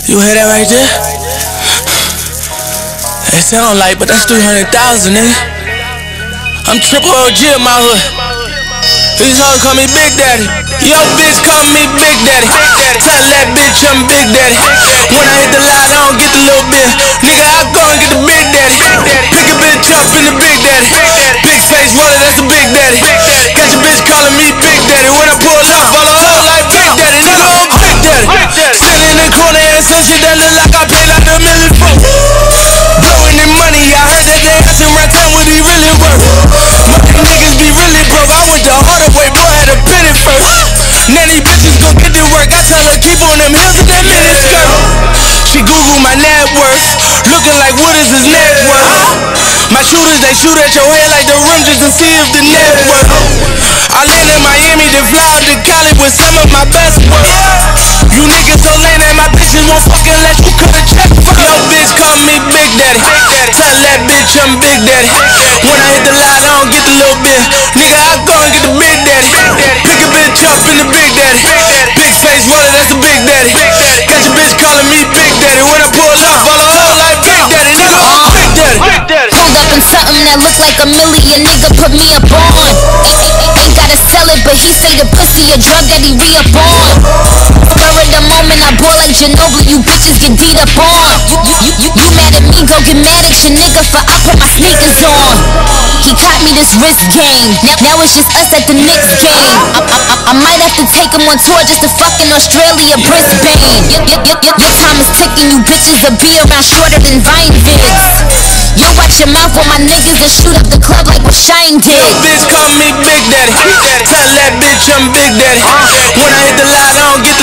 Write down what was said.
You hear that right there? It sound like, but that's 300,000, nigga. I'm triple OG in my hood. These hoes call me Big Daddy. Yo, bitch call me Big Daddy. Tell that bitch I'm Big Daddy. When I hit the line, I don't get the little bit. Nigga, I go and get the Big Daddy. Pick a bitch up in the Big Daddy. Big face roller, that's the Big Daddy. Got your bitch calling me Big Daddy. When I pull up, follow her like Big Daddy. Nigga, I'm Big Daddy. Sitting in the corner and some shit that look like I paid like $1 million for. Blowing the money, I heard that they asking right time what he really worth. My niggas be really broke. I went the harder way, boy, had a penny first. Now these bitches gon' get to work. I tell her keep on them heels in that mini skirt. She Google my net worth, looking like what is his net worth. My shooters, they shoot at your head like the rim just to see if the net worth. I land in Miami, then fly out to Cali with some of my best work. You niggas so lame that my bitches won't fucking let you cut a check for. Yo, bitch call me Big Daddy. Tell that bitch I'm Big Daddy. When I hit the line, I don't get the little bit. Nigga, I go and get the Big Daddy. Pick a bitch up in the Big Daddy. Big face roller, that's the Big Daddy. Got your bitch calling me Big Daddy. When I pull up, follow her like Big Daddy. Nigga, I'm Big Daddy. Pulled up in something that look like $1 million. Nigga put me up on. Ain't gotta sell it, but he say the pussy a drug that he re-up on. Spur of the moment, I boil like Ginobili. You bitches get beat up on. You mad at me, go get mad at your nigga for I put my sneakers on. He caught me this wrist game. Now it's just us at the Knicks game. I might have to take him on tour just to fucking Australia, Brisbane. Your time is ticking, you bitches will be around shorter than Vine vids. You watch your mouth when my niggas and shoot up the club like what Shine did. Yo, bitch call me Big Daddy. Tell that bitch I'm Big Daddy. When I hit the line, I don't get